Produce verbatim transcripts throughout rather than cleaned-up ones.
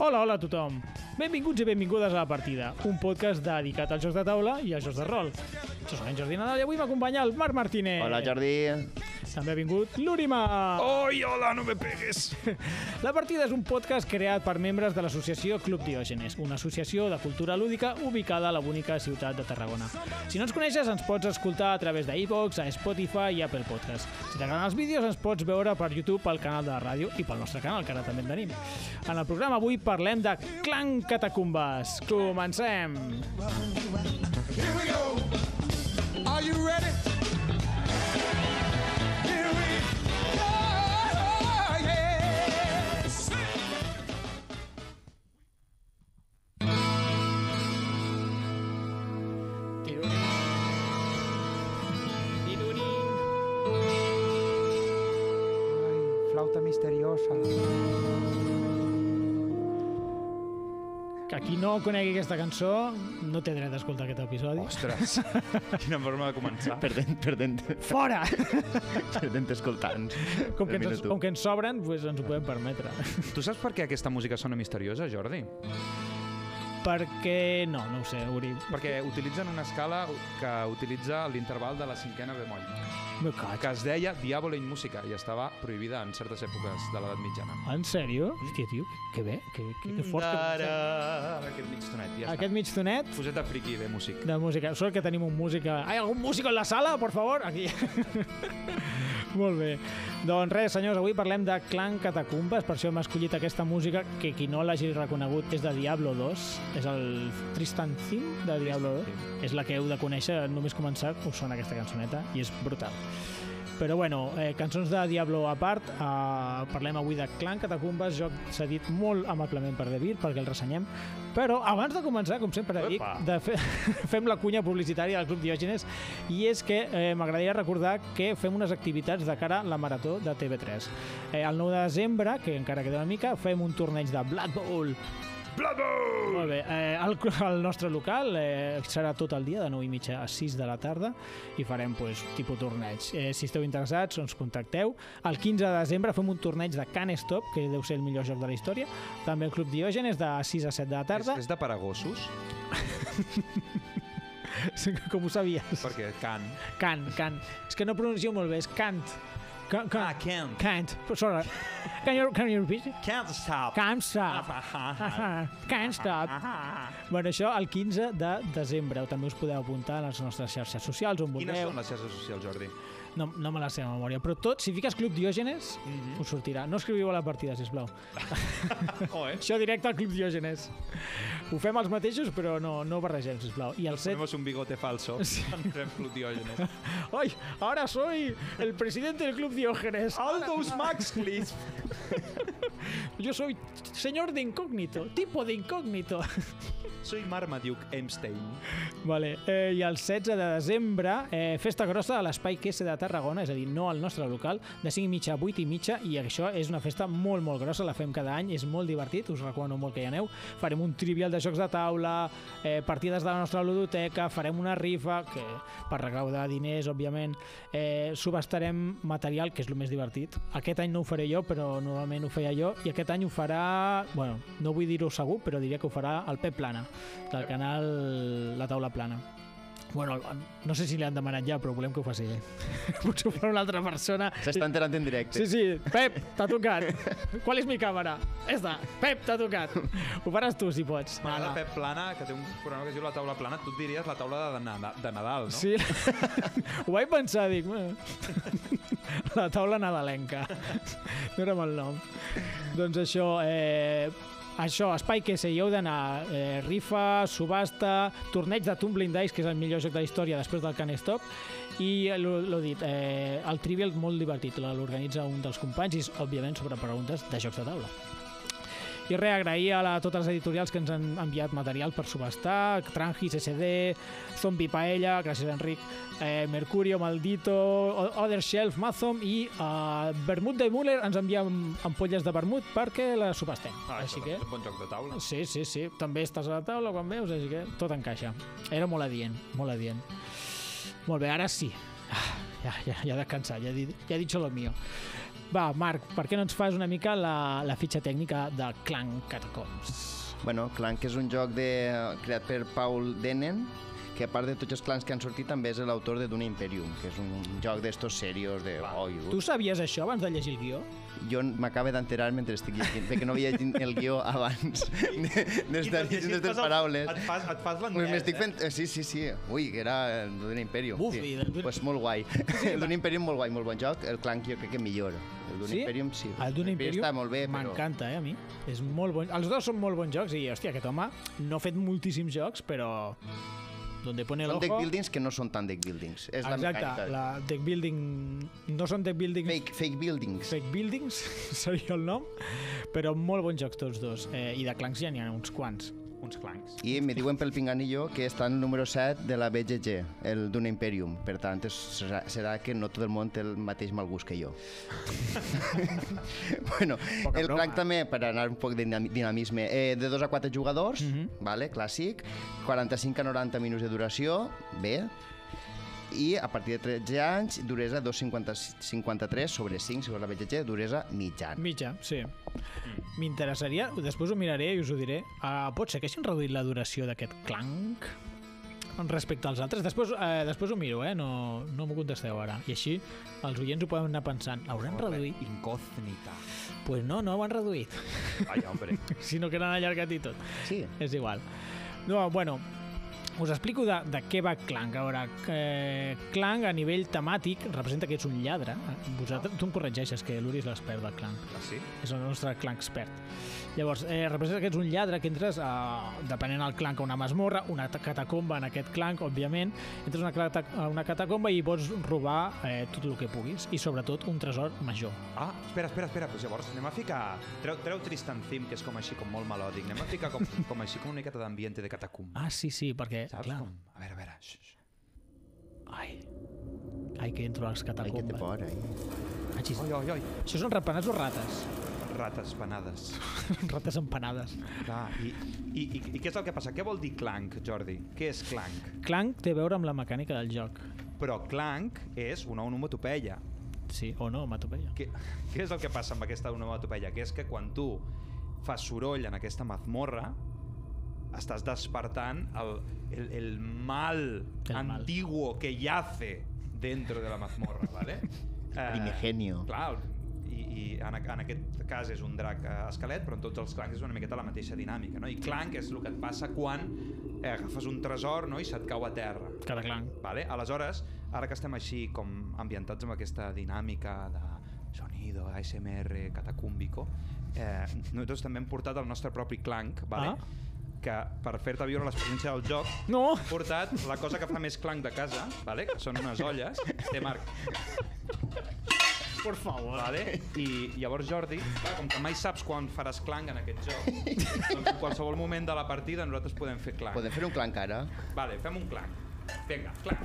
Hola, hola a tothom. Benvinguts i benvingudes a La Partida, un podcast dedicat als jocs de taula i als jocs de rol. Jo soc en Jordi Nadal i avui m'acompanya el Marc Martínez. Hola, Jordi. També ha vingut l'Urima. Oi, hola, no me pegues. La Partida és un podcast creat per membres de l'associació Club Diògenes, una associació de cultura lúdica ubicada a la bonica ciutat de Tarragona. Si no ens coneixes, ens pots escoltar a través d'iVoox, a Spotify i Apple Podcast. Si t'agraden els vídeos, ens pots veure per YouTube, pel canal de la ràdio i pel nostre canal, que ara també en tenim. En el programa avui parlem de Clan Catacumbes. Comencem! Here we go. Are you ready? Here we go. Yes. Ai, flauta misteriosa. Que qui no conegui aquesta cançó no té dret a escoltar aquest episodi. Ostres, quina forma de començar. Perdent, perdent, Fora! perdent escoltants. Com que, Mira ens, tu. com que ens sobren, pues ens ho podem permetre. Tu saps per què aquesta música sona misteriosa, Jordi? Perquè... no, no ho sé, Uri. Perquè utilitzen una escala que utilitza l'interval de la cinquena bemoll, Me caig. que es deia Diabolo in Musica i estava prohibida en certes èpoques de l'edat mitjana. En sèrio? Hòstia, tio, que bé, que, que, que fort. Que... Aquest mig tonet, ja Aquest mig tonet està. Poseta friki de músic. de música. Sort que tenim un música... Hay algun músico en la sala, por favor? Aquí. Molt bé. Doncs res, senyors, avui parlem de Clan Catacumbes, per això hem escollit aquesta música que qui no l'hagi reconegut és de Diablo dos, és el Tristan Theme de Diablo dos. És la que heu de conèixer, només començar us sona aquesta cançoneta i és brutal. Però bueno, eh, cançons de Diablo a part, eh, parlem avui de Clan Catacumbes, joc cedit molt amablement per Devir, perquè el ressenyem. Però abans de començar, com sempre dic, Epa. de fer, fem la cunya publicitària del Club Diògenes, i és que eh, m'agradaria recordar que fem unes activitats de cara a la marató de T V tres. Eh, el nou de desembre, que encara queda una mica, fem un torneig de Blood Bowl. Blood Bowl! Molt bé, eh, el, el nostre local eh, serà tot el dia, de nou i mitja a sis de la tarda, i farem pues, tipus torneig. Eh, si esteu interessats, ens contacteu. El quinze de desembre fem un torneig de Can Stop, que deu ser el millor joc de la història. També el Club Diògenes, de sis a set de la tarda. És, és de paragossos? Com ho sabies? Perquè can. Can, can. És que no pronuncio molt bé, és cant. Can, can, Ah, can't. Can't. Sorry. Can you, can you repeat? Can't stop. Can't stop. Can't stop. Bueno, això el quinze de desembre. També us podeu apuntar a les nostres xarxes socials on Quines vulgueu. són les xarxes socials, Jordi? No, no me la sé a memòria, però tot, si fiques Club Diògenes, Mhm. us sortirà. No escriviu a la partida, sisplau. Oh, eh? Això directe al Club Diògenes. Ho fem els mateixos, però no, no barregem, sisplau. I el set... Ponemos un bigote falso. Sí. Entrem Club Diògenes. ¡Ay! Ahora soy el presidente del Club Diógenes. Aldous Maxclis! Yo soy señor de incógnito, tipo de incógnito. Soy Marmaduke Epstein. Vale, eh, i el setze de desembre, eh, festa grossa a l'Espai Q S de Tarragona, és a dir, no al nostre local, de cinc i mitja a vuit i mitja, i això és una festa molt, molt grossa, la fem cada any, és molt divertit, us recomano molt que hi aneu. Farem un trivial de jocs de taula, eh, partides de la nostra ludoteca, farem una rifa, que per recaudar diners, òbviament, eh, subhastarem material, que és el més divertit. Aquest any no ho faré jo, però normalment ho feia jo, i aquest any ho farà, bueno, no vull dir-ho segur, però diria que ho farà el Pep Plana, del canal La Taula Plana. Bueno, no sé si li han demanat ja, però volem que ho faci ell. Potser ho farà una altra persona. S'està enterant en directe. Sí, sí, Pep, t'ha tocat. ¿Cuál es mi cámara? Esta, Pep, t'ha tocat. Ho faràs tu, si pots. M'agrada Ala. Pep Plana, que té un programa que es diu La Taula Plana. Tu et diries la taula de, na de Nadal, no? Sí, ho vaig pensar, dic... "Bueno, la taula nadalenca. No era mal nom. Doncs això, eh, això, Espai Q S, hi heu d'anar, eh, rifa, subhasta, torneig de Tumbling Dice, que és el millor joc de la història després del Can Stop, i l'ho dit, eh, el Trivial molt divertit, l'organitza un dels companys i és, òbviament, sobre preguntes de jocs de taula. I res, agrair a, la, a totes les editorials que ens han enviat material per subhastar, Trangis, S D, Zombie Paella, gràcies Enric, eh, Mercurio, Maldito, O- Other Shelf, Mazom i eh, Vermut de Müller ens envia ampolles de vermut perquè la subhastem. Ah, Així això que... és un bon joc de taula. Sí, sí, sí. També estàs a la taula quan veus, així que tot encaixa. Era molt adient, molt adient. Molt bé, ara sí. Ah, ja, ja, ja he descansat, ja he dit, ja he dit lo mío. Va, Marc, per què no ens fas una mica la, la fitxa tècnica de Clank Catacombs? Bueno, Clank és un joc de, creat per Paul Denen, que a part de tots els clans que han sortit també és l'autor de Dune Imperium, que és un joc d'estos serios de Hollywood. Tu sabies això abans de llegir el guió? Jo m'acabo d'enterar mentre estic llegint, perquè no havia llegit el guió abans d'estar llegint aquestes paraules. Et fas, et fas l'anglès, M'estic fent... eh? Sí, sí, sí. Ui, que era el Dune Imperium. Uf, sí. i del Dune- Pues molt guai. El Dune Imperium molt guai, molt bon joc. El Clank jo crec que millor. El Dune Sí? Imperium sí. El Dune Imperium està molt bé, però... m'encanta, eh, a mi. És molt bon. Els dos són molt bons jocs i, hòstia, aquest home no ha fet moltíssims jocs, però... Donde pone el Són ojo... deck buildings que no són tan deck buildings. És la Exacte, mecànica. la deck building... No són deck buildings... Fake, fake buildings. Fake buildings, seria el nom, però molt bons jocs tots dos. Eh, I de Clanks ja n'hi ha uns quants. Uns clancs. I me diuen pel pinganillo que està en el número set de la B G G, el Dune Imperium. Per tant, és, serà, serà que no tot el món té el mateix mal gust que jo. Bueno, Poca el broma. Clank també, per anar un poc de dinam- dinamisme, eh, de dos a quatre jugadors, Mhm. vale, clàssic, quaranta-cinc a noranta minuts de duració, bé, i a partir de tretze anys, duresa dos coma cinquanta-tres sobre cinc, segons la B G G, duresa mitjana. Mitja, sí. M'interessaria, després ho miraré i us ho diré. Uh, pot ser que hagin reduït la duració d'aquest Clank respecte als altres? Després, eh, després ho miro, eh? No, no m'ho contesteu ara. I així els oients ho poden anar pensant. Hauran reduït? Incògnita. Pues no, no ho han reduït. Vaya, hombre. Sinó que l'han allargat i tot. Sí. És igual. No, bueno, us explico de, de què va Clank. A veure, eh, Clank a nivell temàtic representa que ets un lladre. Vosaltres, tu em corregeixes, que l'Uri és l'expert del Clank. Ah, sí? És el nostre Clank expert. Llavors, eh, representa que ets un lladre, que entres, a, depenent del Clank, a una masmorra, una catacomba en aquest Clank, òbviament, entres a una, cata- a una catacomba i pots robar eh, tot el que puguis, i sobretot un tresor major. Ah, espera, espera, espera. Pues llavors anem a ficar... Treu, treu Tristan Theme, que és com així, com molt melòdic. Anem a ficar com, com així, com una miqueta d'ambiente de catacumba. Ah, sí, sí, perquè, Saps? clar... Com... A veure, a veure. Xx, xx. Ai, ai, que entro a les Ai, que té catacombes. por, eh? Ai, xis. Oi, oi, oi. Això són rapenats o rates? Rates penades. Rates empanades. Clar, i, i, i, i què és el que passa? Què vol dir Clank, Jordi? Què és Clank? Clank té a veure amb la mecànica del joc. Però Clank és una onomatopeia. Sí, o no, matopeia. Què, què és el que passa amb aquesta onomatopeia? Que és que quan tu fas soroll en aquesta mazmorra, estàs despertant el, el, el mal El mal. antiguo que yace dentro de la mazmorra, ¿vale? Eh, Primigenio. Clar, i, i en, en aquest cas és un drac eh, esquelet, però en tots els clancs és una miqueta la mateixa dinàmica, no? I clanc és el que et passa quan eh, agafes un tresor, no?, i se't cau a terra. Cada Clank. Vale? Aleshores, ara que estem així com ambientats amb aquesta dinàmica de sonido, A S M R, catacúmbico, eh, nosaltres també hem portat el nostre propi clanc, vale? Ah. Que per fer-te viure l'experiència del joc No! hem portat la cosa que fa més clanc de casa, vale? Que són unes olles. Té, Marc. Por favor. Vale? I llavors, Jordi, clar, com que mai saps quan faràs clanc en aquest joc, doncs en qualsevol moment de la partida nosaltres podem fer clanc. Podem fer un Clank ara? Vale, fem un clanc. Vinga, clanc.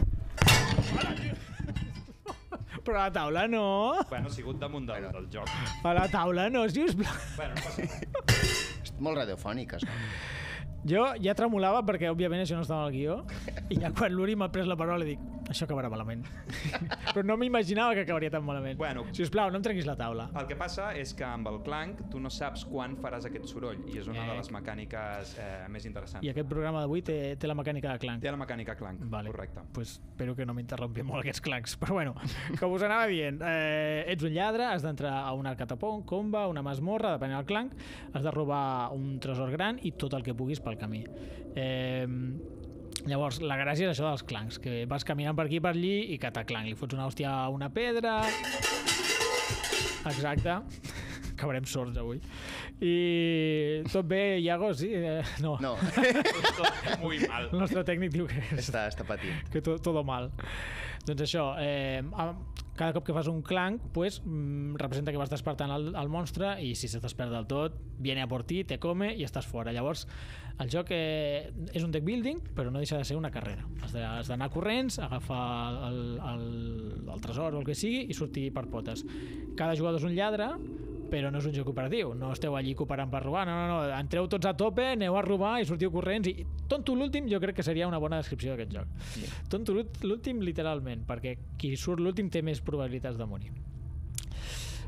Però a la taula no. Bueno, ha sigut damunt del, del joc. A la taula no, sisplau. Bueno, no passa res. És molt radiofònic, això. Jo ja tremolava perquè, òbviament, això no estava al guió. I ja quan l'Uri m'ha pres la paraula dic, això acabarà malament. Però no m'imaginava que acabaria tan malament. Bueno. Sisplau, no em trenquis la taula. El que passa és que amb el clanc tu no saps quan faràs aquest soroll i és una Eh. de les mecàniques eh, més interessants. I aquest programa d'avui té, té la mecànica de Clank. Té la mecànica clanc, Vale. correcte. Pues espero que no m'interrompi molt aquests clancs. Però bueno, com us anava dient, eh, ets un lladre, has d'entrar a una catacomba, una masmorra, depenent del clanc, has de robar un tresor gran i tot el que puguis pel camí. Eh, llavors, la gràcia és això dels clancs, que vas caminant per aquí i per allí i cataclanc, li fots una hòstia a una pedra... Exacte. Acabarem sords avui. I tot bé, Iago? Sí? Eh, no. No, Muy mal. El nostre tècnic diu que està, està patint. que to, todo mal. Doncs això, eh, cada cop que fas un clanc, pues, mm, representa que vas despertant el, el monstre i si se desperta del tot, viene a por ti, te come i estàs fora. Llavors, el joc eh, és un deck building, però no deixa de ser una carrera. Has de- has d'anar corrents, agafar el, el, el tresor o el que sigui i sortir per potes. Cada jugador és un lladre, però no és un joc cooperatiu, no esteu allí cooperant per robar, no, no, no, entreu tots a tope, aneu a robar i sortiu corrents i tonto l'últim jo crec que seria una bona descripció d'aquest joc. Sí. Tonto l'últim literalment, perquè qui surt l'últim té més probabilitats de morir.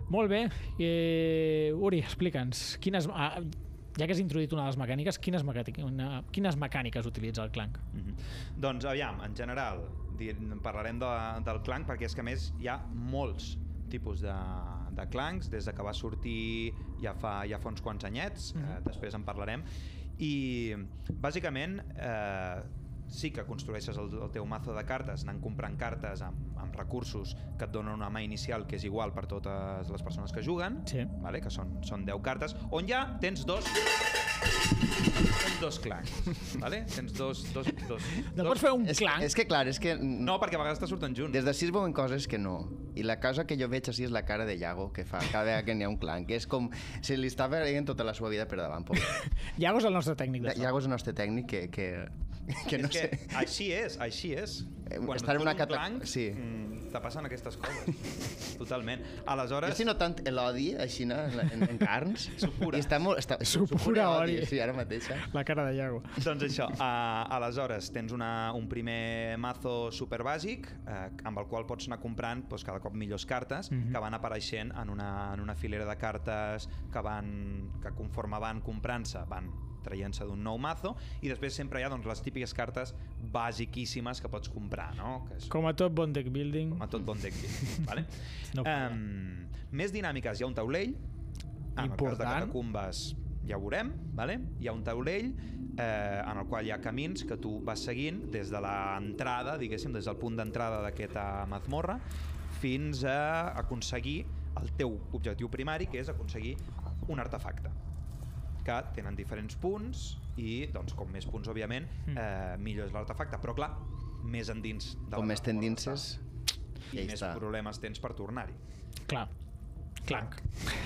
Molt bé. Eh, Uri, explica'ns. Quines, ah, ja que has introduït una de les mecàniques, quines, mecàniques, una, quines mecàniques utilitza el Clank? Mm-hmm. Doncs, aviam, en general, dir, parlarem de, del Clank perquè és que, a més, hi ha molts tipus de, de Clanks, des de que va sortir ja fa, ja fa uns quants anyets, mm-hmm. eh, després en parlarem, i, bàsicament, eh, sí que construeixes el, el teu mazo de cartes anant comprant cartes amb, amb recursos que et donen una mà inicial que és igual per totes les persones que juguen, sí. Vale? Que són, són deu cartes, on ja tens dos tens dos clancs, vale? Tens dos... dos, dos, no dos... pots fer un és, clanc? És que clar, és que... No, perquè a vegades te surten junts. Des de sis veuen coses que no. I la cosa que jo veig així és la cara de Iago que fa cada vegada que n'hi ha un clanc. És com si li està veient tota la seva vida per davant. Iago és el nostre tècnic de so. Iago és el nostre tècnic que... que... que no és que sé. així és, així és. Quan Estar et en una fot un cata... clanc, sí. mm, te passen aquestes coses. Totalment. Aleshores... Jo si no tant l'odi, així, no? en, en carns. Supura. I està molt... Està... Supura odi. Sí, ara mateixa. La cara de Iago. Doncs això, uh, aleshores tens una, un primer mazo superbàsic uh, amb el qual pots anar comprant pues, cada cop millors cartes mm-hmm. que van apareixent en una, en una filera de cartes que, van, que conforme van comprant-se van traient-se d'un nou mazo i després sempre hi ha doncs, les típiques cartes basiquíssimes que pots comprar, no? Que és... Com a tot bon deck building. Com a tot bon deck building, vale? No um, més dinàmiques, hi ha un taulell, en el cas de catacumbes ja ho veurem, vale? Hi ha un taulell eh, en el qual hi ha camins que tu vas seguint des de l'entrada, diguéssim, des del punt d'entrada d'aquesta mazmorra fins a aconseguir el teu objectiu primari, que és aconseguir un artefacte que tenen diferents punts i doncs, com més punts, òbviament, eh, millor és l'artefacte. Però clar, més endins de com més t'endinses i ja més està. Problemes tens per tornar-hi. Clar. Clanc.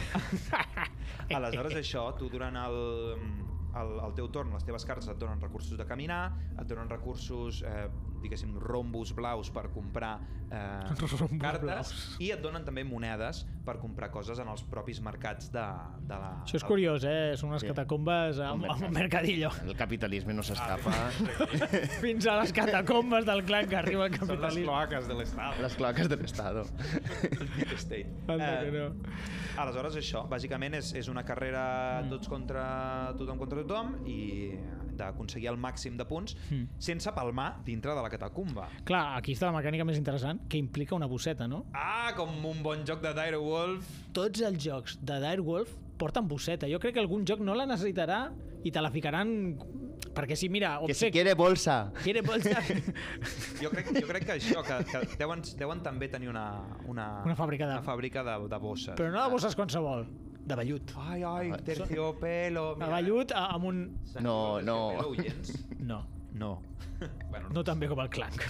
Aleshores, això, tu durant el, el, el teu torn, les teves cartes et donen recursos de caminar, et donen recursos, eh, diguéssim, rombos blaus per comprar eh, cartes blaus. I et donen també monedes per comprar coses en els propis mercats de, de la... Això és curiós, eh? Són unes sí. catacombes amb un mercadillo. El capitalisme no s'escapa. Ah, fins a les catacombes del clan que arriba el capitalisme. Són les cloaques de l'Estado. Les cloaques de l'Estado. El Deep State. Anda eh, que no. Aleshores, això, bàsicament és, és una carrera mm. tots contra tothom contra tothom i d'aconseguir el màxim de punts mm. sense palmar dintre de la catacumba. Clar, aquí està la mecànica més interessant, que implica una bosseta, no? Ah, com un bon joc de Direwolf. Tots els jocs de Direwolf porten bosseta. Jo crec que algun joc no la necessitarà i te la ficaran... Perquè si, mira... Obsec, que si quiere bolsa. Quiere bolsa. jo, crec, jo crec que això, que, que deuen, deuen també tenir una... Una, una fàbrica, de... una fàbrica de, de bosses. Però no de bosses qualsevol. De vellut. Ai, ai, terciopelo. De vellut amb un... No, no. No. No. Bueno, no. No tan bé com el clanc.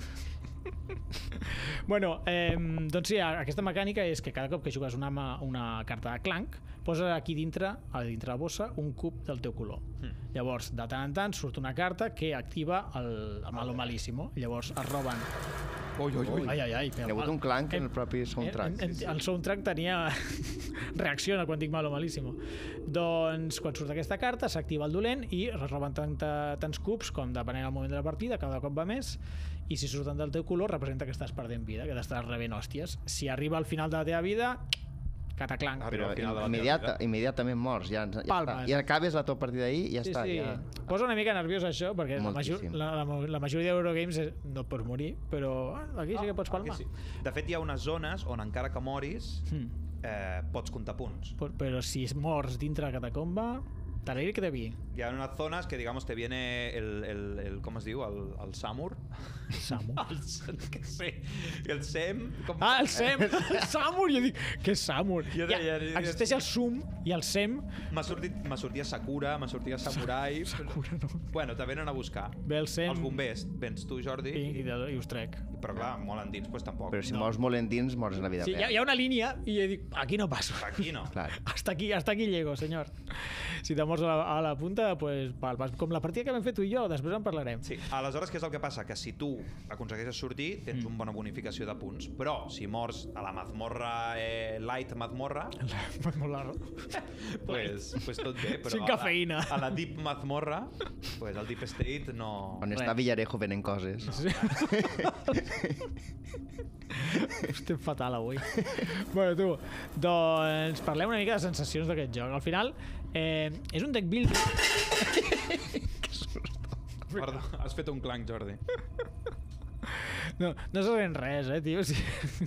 Bueno, eh, doncs sí, aquesta mecànica és que cada cop que jugues una, una carta de clanc poses aquí dintre, a dintre la bossa, un cub del teu color. Mm. Llavors, de tant en tant, surt una carta que activa el Malo Malísimo. Llavors es roben... Ui, ui, ui. Ai, ai, ai. Hi ha hagut un clanc en el propi soundtrack. En, en, en, el soundtrack tenia... reacciona quan dic Malo Malísimo. Doncs, quan surt aquesta carta, s'activa el dolent i es roben tanta, tants cubs com depenent del moment de la partida, cada cop va més, i si surten del teu color representa que estàs perdent vida, que t'estàs rebent hòsties. Si arriba al final de la teva vida, cataclanc. Però immediata, immediatament morts. Ja, ja està. I acabes la teva partida ahí i ja sí, està. Sí. Ja... Posa una mica nerviós això, perquè la, major, la, la, la majoria d'Eurogames no pots morir, però aquí sí que pots palmar. Sí. De fet, hi ha unes zones on encara que moris hmm. eh, pots comptar punts. Però, però si mors dintre la catacomba... Tarell que te vi. Hi ha unes zones que, digamos, te viene el, el, el com es diu? El, el Samur. Samur? El, que sé. El Sem. Com... Ah, el Sem! El Samur! Jo dic, què és Samur? Jo ja, ja, ja, existeix el Sum i el Sem. M'ha sortit, sortit Sakura, m'ha sortit Samurai. Sakura no. Bueno, te venen a buscar. Ve el Sem. Els bombers. Vens tu, Jordi. I, i, i us trec. Però clar, molt endins, doncs tampoc. Però si no. mors molt endins, mors en la vida sí, hi, ha, hi ha una línia i jo dic, aquí no passo. Aquí no. Clar. Hasta aquí, hasta aquí llego, senyor. Si te morts a la, a la punta, pues, val, com la partida que vam fer tu i jo, després en parlarem. Sí, aleshores què és el que passa? Que si tu aconsegueixes sortir, tens mm. una bona bonificació de punts, però si mors a la mazmorra eh, light mazmorra, la mazmorra pues, pues tot bé, però sin cafeïna. A, la, a la deep mazmorra, pues el deep state no... On està Villarejo venent coses. No. Sí. Estem fatal avui. Bueno, tu, doncs parlem una mica de sensacions d'aquest joc. Al final, eh, és un deck building... Perdó, has fet un clanc, Jordi. No, no se sent res, eh, tio. Si,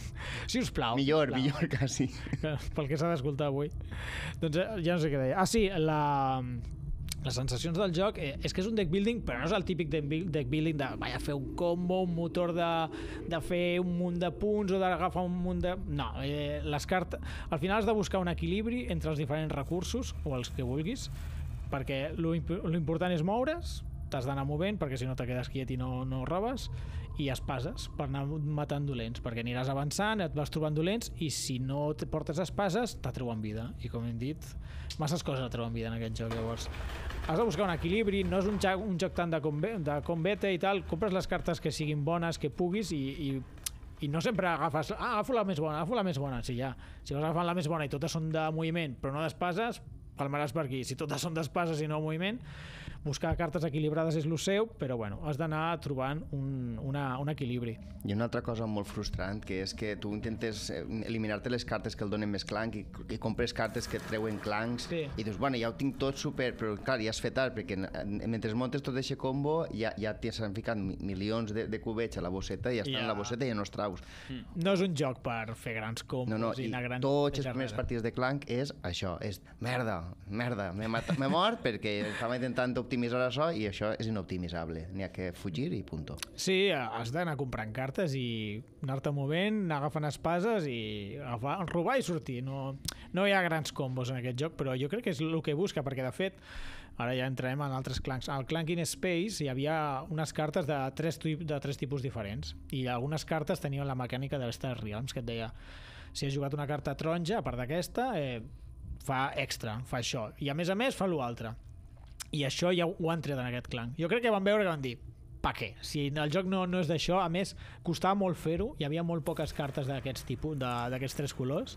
si us plau. Millor, plau. millor, quasi. Pel que s'ha d'escoltar avui. Doncs eh, ja no sé què deia. Ah, sí, la... les sensacions del joc eh, és que és un deck building, però no és el típic deck building de vaja, fer un combo, un motor de, de fer un munt de punts o d'agafar un munt de... No, eh, les cartes... Al final has de buscar un equilibri entre els diferents recursos, o els que vulguis, perquè l'important és moure's, t'has d'anar movent, perquè si no te quedes quiet i no, no robes, i espases per anar matant dolents, perquè aniràs avançant, et vas trobant dolents, i si no te portes espases, t'atreuen vida. I com hem dit, masses coses atreuen vida en aquest joc, llavors. Has de buscar un equilibri, no és un joc, un joc tant de, combe, de combate i tal, compres les cartes que siguin bones, que puguis, i, i, i no sempre agafes, ah, agafo la més bona, agafo la més bona, si ja, si vas agafant la més bona i totes són de moviment, però no d'espases, palmaràs per aquí. Si totes són d'espases i no moviment, buscar cartes equilibrades és el seu, però bueno, has d'anar trobant un, una, un equilibri. I una altra cosa molt frustrant, que és que tu intentes eliminar-te les cartes que el donen més clanc i, i compres cartes que et treuen clancs, sí. I dius, bueno, ja ho tinc tot super, però clar, ja has fet tard, perquè mentre montes tot aquest combo ja, ja s'han ficat milions de, de cubets a la bosseta i ja estan ja. a la bosseta i ja no els traus. Mm. No és un joc per fer grans combos no, no, i, i anar grans... Tots els primers partits de clanc és això, és merda, merda, m'he mort perquè estava intentant optimitzar això i això és inoptimitzable. N'hi ha que fugir i punto. Sí, has d'anar comprant cartes i anar-te movent, anar agafant espases i agafar, robar i sortir. No, no hi ha grans combos en aquest joc, però jo crec que és el que busca, perquè de fet, ara ja entrarem en altres clancs. Al Clank in Space hi havia unes cartes de tres, de tres tipus diferents i algunes cartes tenien la mecànica de l'Star Realms, que et deia, si has jugat una carta taronja, a part d'aquesta, eh, fa extra, fa això. I a més a més fa l'altre. I això ja ho han tret en aquest clanc. Jo crec que van veure que van dir, pa què? Si el joc no, no és d'això, a més, costava molt fer-ho, hi havia molt poques cartes d'aquests tipus, d'aquests tres colors,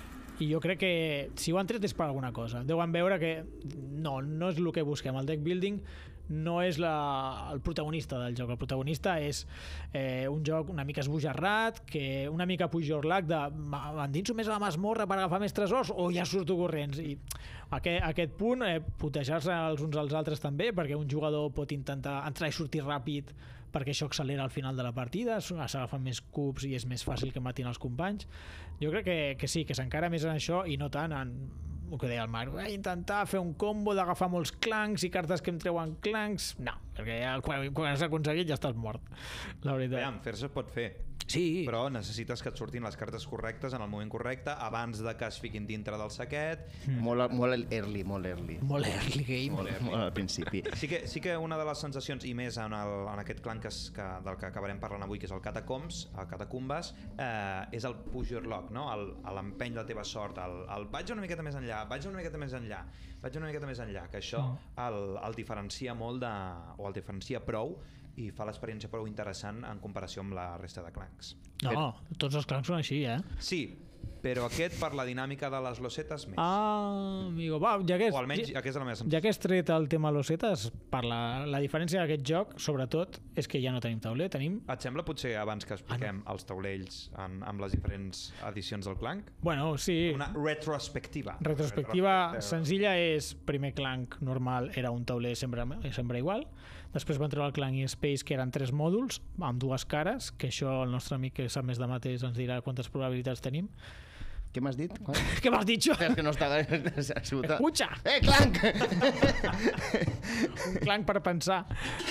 i jo crec que si ho han tret és per alguna cosa. Deuen veure que no, no és el que busquem. El deck building no és la, el protagonista del joc. El protagonista és eh, un joc una mica esbojarrat, que una mica pujorlac de m'endinso més a la masmorra per agafar més tresors o ja surto corrents. I aquest, aquest punt, eh, putejar-se els uns als altres també, perquè un jugador pot intentar entrar i sortir ràpid perquè això accelera al final de la partida, s'agafen més cubs i és més fàcil que matin els companys. Jo crec que, que sí, que s'encara més en això i no tant en el que deia el Marc, eh, intentar fer un combo d'agafar molts clancs i cartes que em treuen clancs, no, perquè ja, quan, quan has aconseguit ja estàs mort, la veritat. Aviam, fer-se pot fer, sí. Però necessites que et surtin les cartes correctes en el moment correcte abans de que es fiquin dintre del saquet. Mm. Molt, molt early, molt early. Molt early game. Molt, early. Molt al principi. Sí que, sí que una de les sensacions, i més en, el, en aquest clan que, es, que, del que acabarem parlant avui, que és el Catacombs, el Catacumbes, eh, és el push your luck, no? l'empeny la teva sort, el, el vaig una miqueta més enllà, vaig una miqueta més enllà, vaig una miqueta més enllà, que això el, el diferencia molt de, o el diferencia prou i fa l'experiència prou interessant en comparació amb la resta de clancs. No, tots els clancs són així, eh? Sí, però aquest per la dinàmica de les losetes més. Ah, amigo, va, ja que, o almenys ja, aquesta és la meva sensació. Ja que has tret el tema losetes, per la, la diferència d'aquest joc, sobretot, és que ja no tenim tauler, tenim... Et sembla potser abans que expliquem ah, no. els taulells en, amb les diferents edicions del clanc? Bueno, sí. Una retrospectiva. Retrospectiva senzilla és, primer clanc normal era un tauler sempre, sempre igual, després van treure el Clank in Space, que eren tres mòduls amb dues cares, que això el nostre amic que sap més de mates ens dirà quantes probabilitats tenim. Què m'has dit? Què m'has dit, jo? És que no estava... Escucha! Eh, Clank! Un clanc per pensar.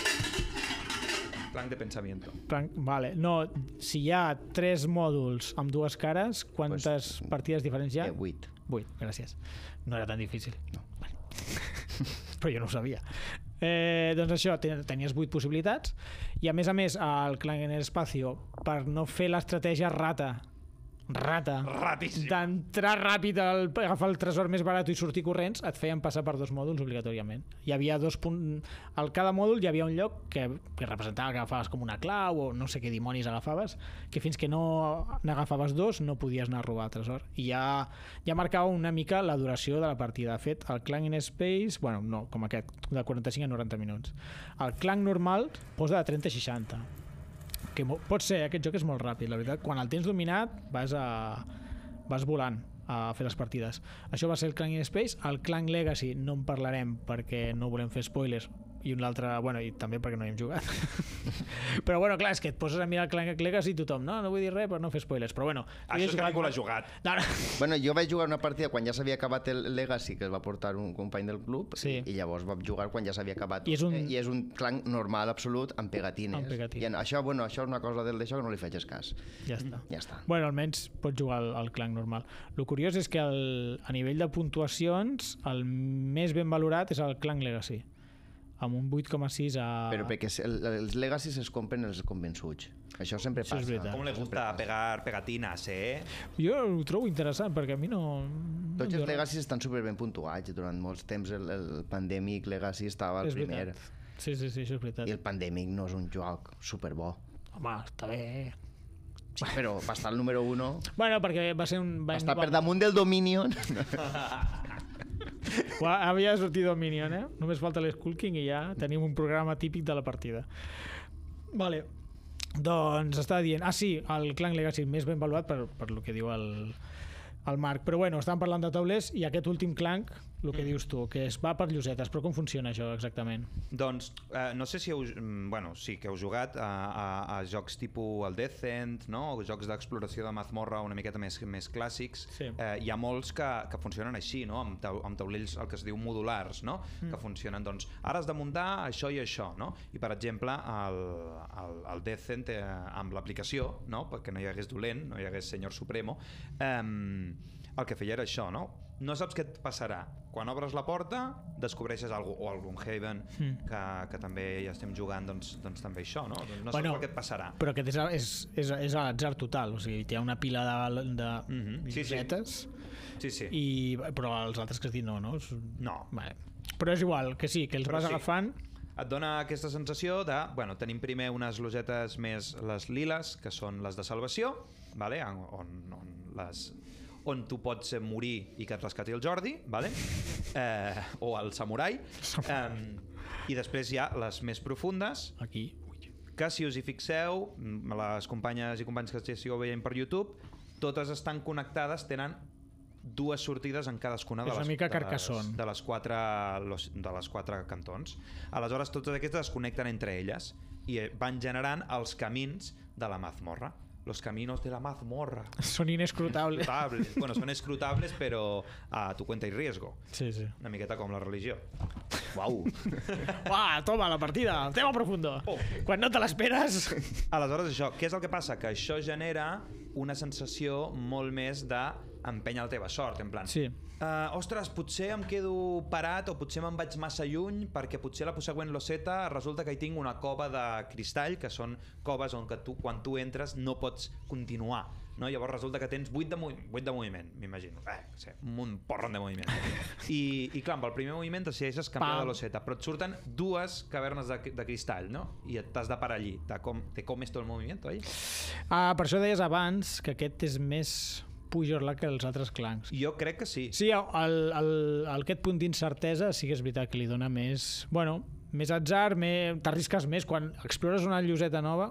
Clanc de pensamiento. Clanc, vale. No, si hi ha tres mòduls amb dues cares, quantes pues, partides diferents hi ha? Eh, vuit. Vuit, gràcies. No era tan difícil. No. Vale. Però jo no ho sabia. Eh, doncs això, tenies vuit possibilitats i a més a més el Clank in Espacio, per no fer l'estratègia rata rata Ratíssim. d'entrar ràpid, al, agafar el tresor més barat i sortir corrents, et feien passar per dos mòduls obligatòriament. Hi havia dos punts... Al cada mòdul hi havia un lloc que, que representava que agafaves com una clau o no sé què dimonis agafaves, que fins que no n'agafaves dos no podies anar a robar tresor. I ja, ja marcava una mica la duració de la partida. De fet, el Clank in Space, bueno, no, com aquest, de quaranta-cinc a noranta minuts. El Clank normal posa de trenta a seixanta. Que pot ser, aquest joc és molt ràpid, la veritat. Quan el tens dominat vas a vas volant a fer les partides. Això va ser el Clank in Space. El Clank Legacy no en parlarem perquè no volem fer spoilers, i un altre, bueno, i també perquè no hi hem jugat. Però bueno, clar, és que et poses a mirar el Clank Legacy i tothom, no, no vull dir res per no fer spoilers, però bueno. Això és que ningú l'ha jugat. No, no. Bueno, jo vaig jugar una partida quan ja s'havia acabat el Legacy, que es va portar un company del club, sí. i llavors vam jugar quan ja s'havia acabat. I és un... Eh, I és un Clank normal, absolut, amb pegatines. Amb pegatines. I en, això, bueno, això és una cosa del d'això que no li faig cas. Ja està. Ja està. Bueno, almenys pots jugar al, al Clank normal. El curiós és que el, a nivell de puntuacions, el més ben valorat és el Clank Legacy, amb un vuit coma sis a... Però perquè el, els Legacies es compren els convençuts. Això sempre Això és passa. veritat. Com li gusta pegar pegatinas, eh? Jo ho trobo interessant, perquè a mi no... Tots no els Legacies estan superben puntuats. Durant molts temps el, el Pandemic Legacy estava el és primer. Veritat. Sí, sí, sí, això és veritat. I el Pandemic no és un joc superbo. Home, està bé. Sí, però va estar el número uno. Bueno, perquè va ser un... Va estar per damunt del Dominion. Havia de sortir Dominion, eh? Només falta l'Skull King i ja tenim un programa típic de la partida. Vale. Doncs està dient... Ah, sí, el Clank Legacy més ben valuat per, per lo que diu el, el Marc. Però bueno, estàvem parlant de taulers i aquest últim Clank, el que mm. dius tu, que es va per llosetes. Però com funciona això exactament? Doncs eh, no sé si heu... Bueno, sí que heu jugat a, a, a jocs tipus el Descent, no? O jocs d'exploració de mazmorra una miqueta més, més clàssics. Sí. Eh, hi ha molts que, que funcionen així, no? Amb, tau, amb taulells, el que es diu modulars, no? Mm. Que funcionen, doncs, ara has de muntar això i això, no? I, per exemple, el, el, el Descent, eh, amb l'aplicació, no? Perquè no hi hagués dolent, no hi hagués Senyor Supremo, eh, el que feia era això, no? No saps què et passarà. Quan obres la porta, descobreixes alguna cosa, o el Gloomhaven, mm. que, que també ja estem jugant, doncs, doncs també això, no? No bueno, saps què et passarà. Però aquest és, és, és, és a l'atzar total, o sigui, hi ha una pila de, de mm -hmm. sí, llosetes, sí. Sí, sí. I, però els altres que has dit no, no? No. Vale. Però és igual, que sí, que els però vas sí. agafant... Et dona aquesta sensació de... Bueno, tenim primer unes losetes més les liles, que són les de salvació, vale? on, on les... on tu pots morir i que et rescati el Jordi, vale? eh, o el samurai, eh, i després hi ha les més profundes, aquí, que si us hi fixeu, les companyes i companys que estigueu veient per YouTube, totes estan connectades, tenen dues sortides en cadascuna de les, és una mica de les, Carcassonne. de les quatre de les quatre cantons. Aleshores totes aquestes es connecten entre elles i van generant els camins de la mazmorra. Los caminos de la mazmorra. Són inescrutables. Escrutables. Bueno, són escrutables, però a tu cuenta y riesgo. Sí, sí. Una miqueta com la religió. Uau. Uah, toma, la partida, tema profundo. Oh. Quan no te l'esperes... Aleshores, això, què és el que passa? Que això genera una sensació molt més d'empènyer la teva sort, en plan... Sí. Uh, ostres, potser em quedo parat o potser me'n vaig massa lluny perquè potser la següent loseta resulta que hi tinc una cova de cristall, que són coves on que tu, quan tu entres no pots continuar, no? Llavors resulta que tens vuit de, vuit de moviment, m'imagino, eh, sí, un porron de moviment. I, i clar, amb el primer moviment decideixes canviar Pam. de loseta, però et surten dues cavernes de, de cristall, no? I t'has de parar allí. Te, com, te comes tot el moviment, oi? Ah, per això deies abans que aquest és més pujar-la que els altres clancs. Jo crec que sí. Sí, el, el, el, aquest punt d'incertesa sí que és veritat que li dona més... Bueno, més atzar, t'arrisques més. Quan explores una lloseta nova,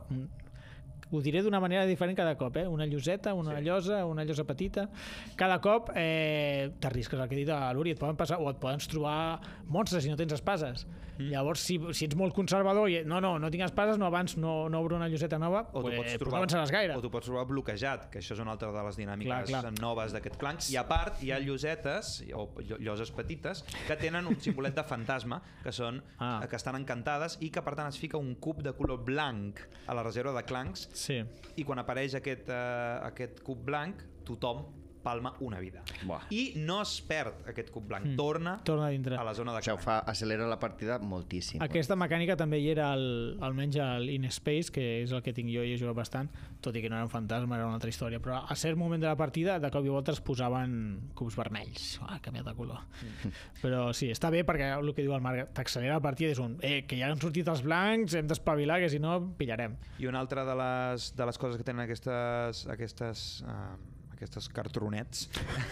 ho diré d'una manera diferent cada cop, eh? Una lloseta, una sí. llosa, una llosa petita. Cada cop eh, t'arrisques, el que he dit a l'Uri, et poden passar, o et poden trobar monstres si no tens espases. Mm. Llavors, si, si ets molt conservador i no, no, no tinc espases, no abans no, no obro una lloseta nova, o pues, pots trobar, no avançaràs gaire. O tu pots trobar bloquejat, que això és una altra de les dinàmiques clar, clar. noves d'aquest clanc. I a part, hi ha llosetes, o lloses petites, que tenen un simbolet de fantasma, que són ah. que estan encantades i que, per tant, es fica un cub de color blanc a la reserva de clancs. Sí. I quan apareix aquest, uh, aquest cub blanc, tothom palma una vida. Buah. I no es perd aquest cub blanc, mm. torna, torna a dintre. a la zona de Això clanc. fa, accelera la partida moltíssim. Aquesta mecànica també hi era al, almenys al In Space, que és el que tinc jo i he jugat bastant, tot i que no era un fantasma, era una altra història, però a cert moment de la partida de cop i volta es posaven cubs vermells. Ah, ha canviat de color. Mm. Però sí, està bé perquè el que diu el Marc, t'accelera la partida, és un, eh, que ja han sortit els blancs, hem d'espavilar, que si no pillarem. I una altra de les, de les coses que tenen aquestes, aquestes, uh, aquestes cartronets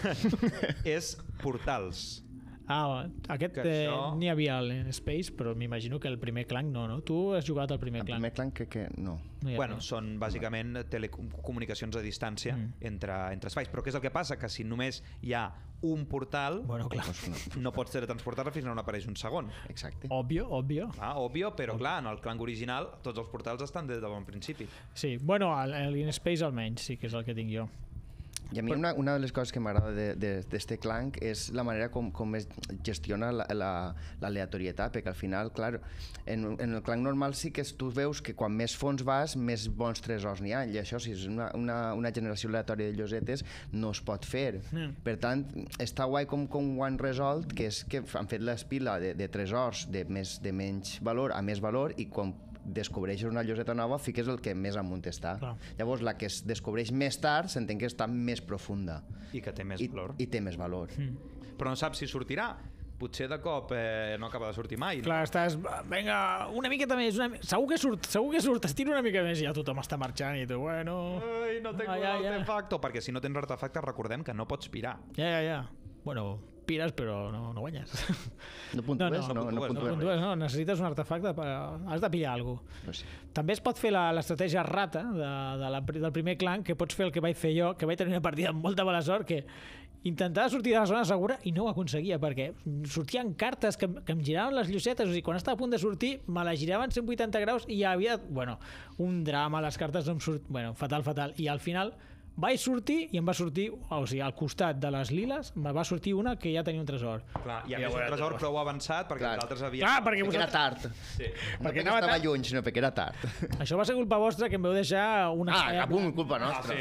és portals. Ah, aquest eh, això... n'hi havia al In Space, però m'imagino que el primer Clank no, no? Tu has jugat al primer El Clank. primer clanc crec que no. No hi Bueno, havia. són bàsicament telecomunicacions a distància Mm. entre, entre espais. Però què és el que passa? Que si només hi ha un portal, Bueno, clar. no pots teletransportar-te fins que no n'apareix un segon. Exacte. Òbvio, òbvio. Ah, òbvio, però clar, en el Clank original tots els portals estan des de bon principi. Sí, bueno, al- a l'In Space almenys, sí que és el que tinc jo. I a mi una, una de les coses que m'agrada d'este clanc és la manera com, com es gestiona l'aleatorietat, la, la, perquè al final, clar, en, en el clanc normal sí que tu veus que quan més fons vas, més bons tresors n'hi ha, i això, si és una, una, una generació aleatòria de llosetes, no es pot fer. Mm. Per tant, està guai com, com ho han resolt, que és que han fet l'espila de, de tresors de, més, de menys valor a més valor, i quan descobreixes una lloseta nova, fiques el que més amunt està. Clar. Llavors, la que es descobreix més tard s'entén que està més profunda. I que té més I, valor. i té més valor. Mm. Però no saps si sortirà. Potser de cop eh, no acaba de sortir mai. No? Clar, estàs... Vinga, una miqueta més. Una... Segur que surt, segur que surt. Estira una mica més i ja tothom està marxant i tu, bueno... Ai, no tengo Ah, ja, ja. l'artefacte. Perquè si no tens l'artefacte, recordem que no pots pirar. Ja, ja, ja. Bueno, pires però no, no guanyes. No puntues? No, No, no, no, puntues, No, puntues. puntues, no, necessites un artefacte, per... has de pillar alguna cosa. Però sí. També es pot fer la- l'estratègia rata de, de la, del primer clan, que pots fer el que vaig fer jo, que vaig tenir una partida amb molta mala sort, que intentava sortir de la zona segura i no ho aconseguia, perquè sortien cartes que, que em giraven les llucetes, o sigui, quan estava a punt de sortir, me la giraven cent vuitanta graus i ja havia, bueno, un drama, les cartes no em surt... Bueno, fatal, fatal. I al final vaig sortir i em va sortir, o sigui, al costat de les liles, me va sortir una que ja tenia un tresor. Clar, i a Ja més ho un era tresor tot. prou avançat perquè Clar. els altres havien... Clar, perquè Perquè era vosaltres... tard. Sí. No Perquè perquè anava estava tard. lluny, sinó perquè era tard. Això va ser culpa vostra, que em veu deixar una... Ah, cap un, culpa Ah, nostra.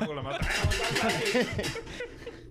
sí,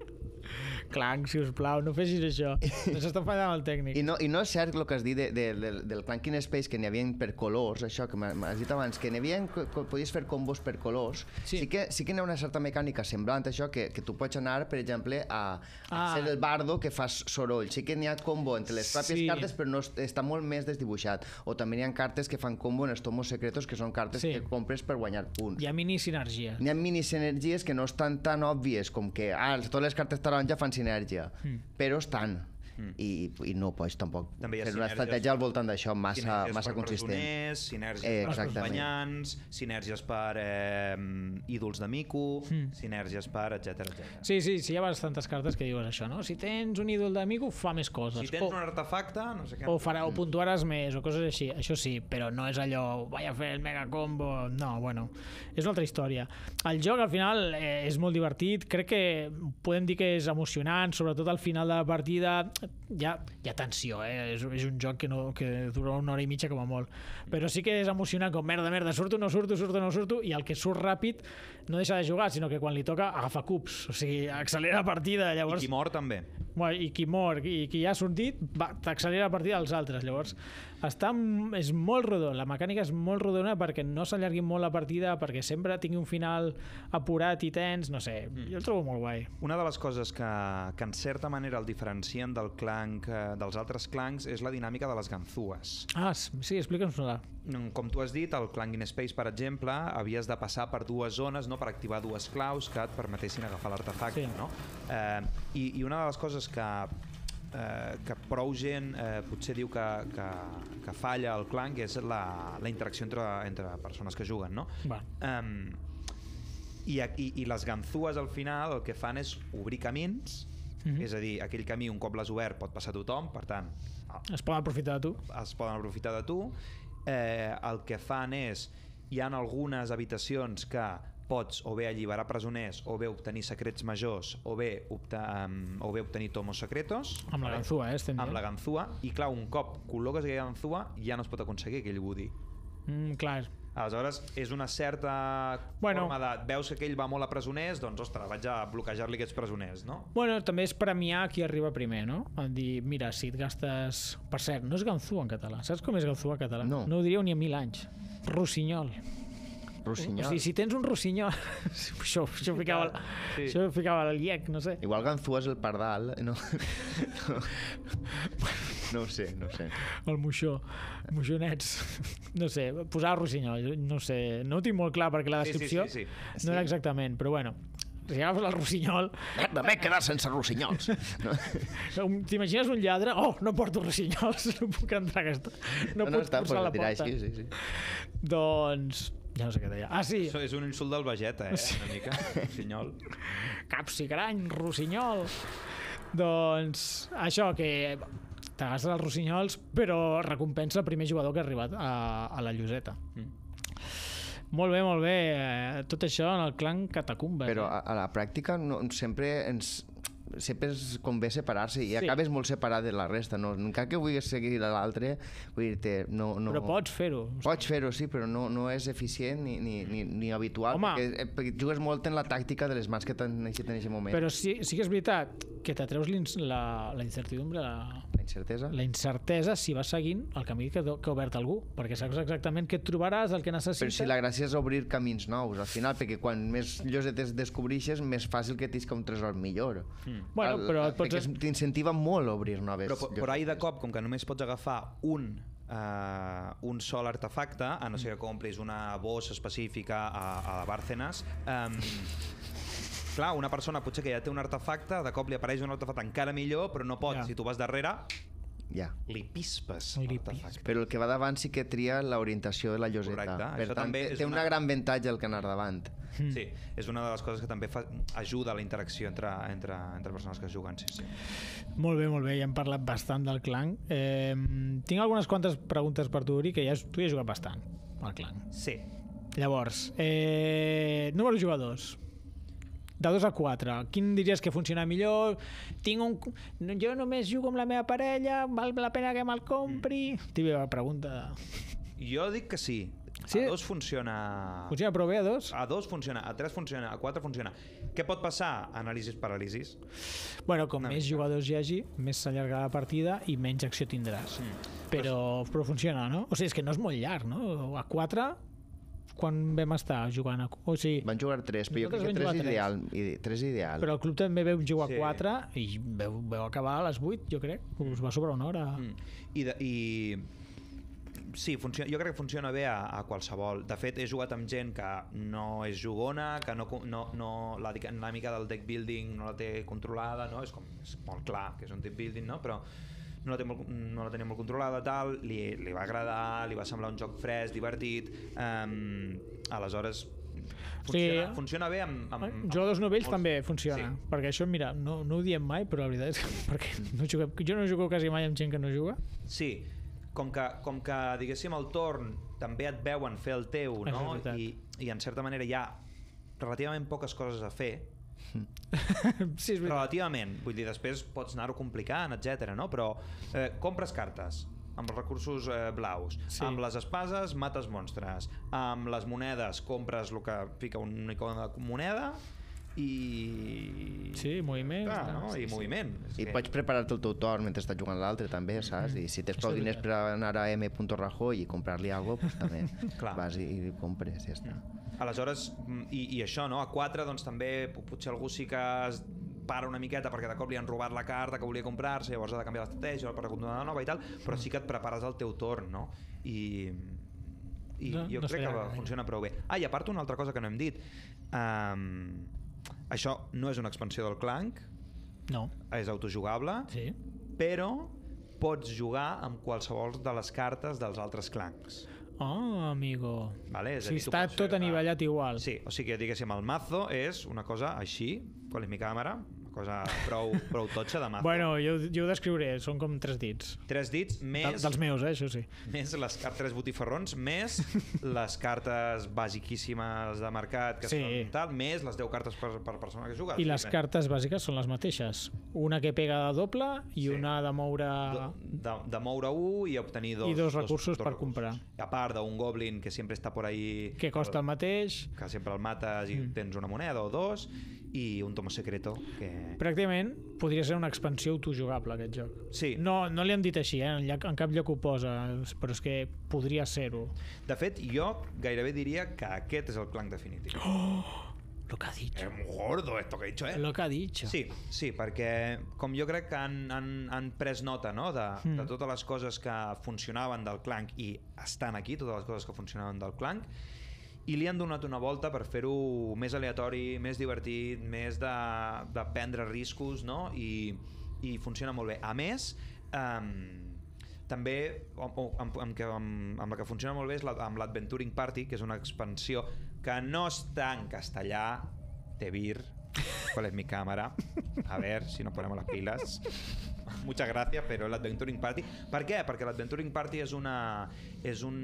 Clanc, sisplau, no fessis això. Ens està fallant el tècnic. I no, I no és cert el que has dit de, de, de, del Clank in Space, que n'hi havia per colors, això que m'ha- m'has dit abans, que n'hi havia, podies fer combos per colors. Sí. Sí, que, sí que n'hi ha una certa mecànica semblant a això, que, que tu pots anar, per exemple, a, a Ah. ser el bardo que fas soroll. Sí que n'hi ha combo entre les pròpies Sí. cartes, però no, es- està molt més desdibuixat. O també n'hi ha cartes que fan combo en els tomos secretos, que són cartes Sí. que compres per guanyar punts. Hi ha mini sinergia. N'hi ha mini sinergies que no estan tan òbvies com que ah, totes les cartes taronja fan sinergia, Mm. però estan. Mm. I, I no pots tampoc També hi ha fer una sinergies- estratègia al voltant d'això massa, Sinergies massa per consistent. presoners, sinergies Eh, per exactament. acompanyants, sinergies per eh, ídols de mico, Mm. sinergies per etcètera etcètera. Sí, sí, sí, hi ha bastantes cartes que diuen això, no? Si tens un ídol d'amigo, fa més coses. Si tens o, un artefacte, no sé què... o, farà, o puntuaràs més, o coses així. Això sí, però no és allò, vaig a fer el mega combo... No, bueno, és una altra història. El joc, al final, eh, és molt divertit. Crec que podem dir que és emocionant, sobretot al final de la partida. Hi ha, hi ha tensió, eh? És, és un joc que, no, que dura una hora i mitja com a molt. Però sí que és emocionant, com merda, merda, surto, no surto, surto, no surto, i el que surt ràpid no deixa de jugar, sinó que quan li toca agafa cups, o sigui, accelera la partida, I llavors... qui mor també. Bueno, i qui mor i qui ja ha sortit va, t'accelera la partida dels altres, llavors està, és molt rodó, la mecànica és molt rodona perquè no s'allargui molt la partida, perquè sempre tingui un final apurat i tens, no sé, Mm. jo el trobo molt guai. Una de les coses que, que en certa manera el diferencien del clanc, eh, dels altres clancs és la dinàmica de les ganzúes. Ah, sí, explica'ns-ho. Mm, Com tu has dit, el Clank in Space, per exemple, havies de passar per dues zones, no?, per activar dues claus que et permetessin agafar l'artefacte. Sí. No? Eh, i, I una de les coses que, eh, que prou gent eh, potser diu que, que, que falla al Clank és la, la interacció entre, entre persones que juguen. No? Va. Um, i, i, I les ganzúes al final el que fan és obrir camins, Mhm. és a dir, aquell camí un cop l'has obert pot passar tothom, per tant Es poden aprofitar de tu. es poden aprofitar de tu. Eh, el que fan és, hi ha algunes habitacions que pots o bé alliberar presoners, o bé obtenir secrets majors, o bé, optar, um, o bé obtenir tomos secretos. Amb la ganzúa, eh? Estem Amb la dient. ganzúa. I clar, un cop col·loques aquella ganzúa, ja no es pot aconseguir aquell woody. Mm, clar. Aleshores, és una certa bueno, forma de... Veus que aquell va molt a presoners, doncs, ostres, vaig a bloquejar-li aquests presoners, no? Bueno, també és premiar qui arriba primer, no? A dir, mira, si et gastes... Per cert, no és ganzú en català. Saps com és ganzú en català? No. No ho diríeu ni a mil anys. Rossinyol. Rossinyol. O sigui, si tens un rossinyol... això, això, ficava, sí. això ficava el llec, no sé. Igual ganzú és el pardal, no? no. No ho sé, no ho sé. El moixó, moixonets. No sé, posar rossinyol, no sé, no ho tinc molt clar perquè la descripció sí, sí, sí, sí. no era exactament, però bueno, si agafes el rossinyol... M'he quedat sense rossinyols. No? T'imagines un lladre? Oh, no porto rossinyols, no puc entrar a aquesta... No, no puc està, forçar la porta. Així, sí, sí. Doncs... Ja no sé què deia. Ah, sí. Això és un insult del Vegeta, eh? Una mica. Rossinyol. Capsigrany, rossinyol. Doncs això, que t'agastes els rossinyols, però recompensa el primer jugador que ha arribat a, a la lloseta. Mm. Molt bé, molt bé. Tot això en el clan Catacumbes. Però a, a la pràctica no, sempre ens... sempre es convé separar-se i sí. acabes molt separat de la resta, no? Encara que vulguis seguir l'altre, vull dir-te, no, no... Però pots fer-ho. Pots fer-ho, sí, però no, no és eficient ni, ni, ni, ni habitual, Home. perquè, perquè jugues molt en la tàctica de les mans que t'han necessitat en aquest moment. Però sí, sí que és veritat que t'atreus la, la incertidumbre, la, la incertesa. La incertesa si vas seguint el camí que, que ha obert algú, perquè saps exactament què et trobaràs, el que necessites. Però si la gràcia és obrir camins nous, al final, perquè quan més llosetes descobreixes, més fàcil que t'isca un tresor millor. Mm. Bueno, però el, perquè pots... t'incentiva molt a obrir noves però, però ahir de cop, com que només pots agafar un Uh, un sol artefacte, a no ser que compris una bossa específica a, a Bárcenas, um, clar, una persona potser que ja té un artefacte, de cop li apareix un artefacte encara millor, però no pot, ja. Si tu vas darrere ja. li pispes l'artefacte. Però el que va davant sí que tria l'orientació de la lloseta. Correcte. Per Això tant, té, té una... una gran avantatge el que anar davant. Mm. Sí, és una de les coses que també fa, ajuda a la interacció entre, entre, entre persones que juguen. Sí, sí. Molt bé, molt bé, ja hem parlat bastant del clan. Eh, tinc algunes quantes preguntes per tu, Uri, que ja, tu ja has jugat bastant al clan. Sí. Llavors, eh, número de jugadors. De dos a quatre, quin diries que funciona millor? Tinc un... Jo només jugo amb la meva parella, val la pena que me'l compri? Mm. Típica pregunta. Jo dic que sí. Sí? A dos funciona... Funciona prou bé, a dos? A dos funciona, a tres funciona, a quatre funciona. Què pot passar? Anàlisis paràlisis. Bueno, com no. més jugadors hi hagi, més s'allarga la partida i menys acció tindràs. Mm. Però, però funciona, no? O sigui, és que no és molt llarg, no? A quatre... Quan vam estar jugant a... O sigui, van jugar tres, però jo crec que tres és ideal, tres ideal. Però el club també veu jugar sí. quatre i veu, veu acabar a les vuit, jo crec. Us va sobrar una hora. Mm. I, de, i... Sí, funciona, jo crec que funciona bé a, a qualsevol. De fet, he jugat amb gent que no és jugona, que no, no, no, la dinàmica del deck building no la té controlada, no? És, com, és molt clar que és un deck building, no? Però no la, té molt, no la tenia molt controlada, tal, li, li va agradar, li va semblar un joc fresc, divertit, um, aleshores funciona, sí. funciona bé amb... amb jugadors novells molts... també funciona, sí. Perquè això, mira, no, no ho diem mai, però la veritat és que perquè no juguem, jo no jugo quasi mai amb gent que no juga. Sí, com que, com que diguéssim el torn també et veuen fer el teu, no? I, i en certa manera hi ha relativament poques coses a fer, sí, és relativament, vull dir, després pots anar-ho complicant, etcètera, no? Però eh, compres cartes amb els recursos eh, blaus, sí. Amb les espases mates monstres, amb les monedes compres el que fica una icona de moneda i... Sí, moviment. Ah, no? I sí, moviment. I que... pots preparar-te el teu torn mentre estàs jugant l'altre també, saps? Mm -hmm. I si tens prou diners per anar a M. Rajoy i comprar-li alguna cosa, pues, també vas i, i compres, ja està. Mm. Aleshores, i, i això, no? A quatre, doncs també potser algú sí que es para una miqueta perquè de cop li han robat la carta que volia comprar-se, llavors ha de canviar l'estratègia per una nova i tal, però sí que et prepares el teu torn, no? I, i no, jo no crec que va, funciona prou bé. Ah, i a part una altra cosa que no hem dit, um, això no és una expansió del Clank, no. És autojugable, sí. Però pots jugar amb qualsevol de les cartes dels altres Clanks. Oh, amigo. Vale? És o sigui, dir, està tot anivellat igual. Sí, o sigui, diguéssim, el mazo és una cosa així, con mi càmera, una cosa prou, prou totxa de mazo. Bueno, jo, jo ho descriuré, són com tres dits. Tres dits, més... De, dels meus, eh, això sí. Més les cartes, tres botifarrons, més les cartes basiquíssimes de mercat, que sí. són tal, més les deu cartes per, per persona que juga. I les cartes bàsiques són les mateixes. Una que pega de doble i sí. una de moure... De, de, de moure un i obtenir dos. I dos recursos dos, dos per recursos. comprar. A part d'un goblin que sempre està por ahí... Que costa el, el mateix. Que sempre el mates i mm. tens una moneda o dos, i un tomo secreto que... Pràcticament podria ser una expansió autojugable, aquest joc. Sí. No, no li han dit així, eh? En, en cap lloc ho posa, però és que podria ser-ho. De fet, jo gairebé diria que aquest és el clanc definitiu. Oh! Lo que ha dicho. Es muy gordo esto que he dicho, eh? Lo que ha dicho. Sí, sí, perquè com jo crec que han, han, han pres nota, no?, de, mm. de totes les coses que funcionaven del Clank i estan aquí, totes les coses que funcionaven del Clank, i li han donat una volta per fer-ho més aleatori, més divertit, més de, de prendre riscos, no?, i, i funciona molt bé. A més, um, també amb, amb, amb, amb, amb la que funciona molt bé és la, amb l'Adventuring Party, que és una expansió que no està en castellà. Te vir, ¿cuál es mi cámara? A ver si nos ponemos las pilas. Muchas gracias, pero l'Adventuring Party... Per què? Perquè l'Adventuring Party és una, és un,